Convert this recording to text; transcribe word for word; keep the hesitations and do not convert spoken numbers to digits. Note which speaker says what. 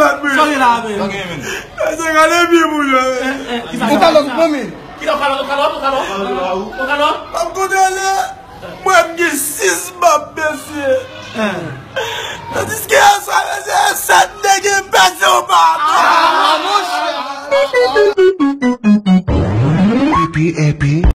Speaker 1: bat mwen.
Speaker 2: Sorry la men.
Speaker 1: Se gade bi moun yo.
Speaker 3: O kalot mwen.
Speaker 2: Ki la kalot, o kalot, o kalot. O kalot.
Speaker 1: Am kote ale. Mwen ki six bab besye.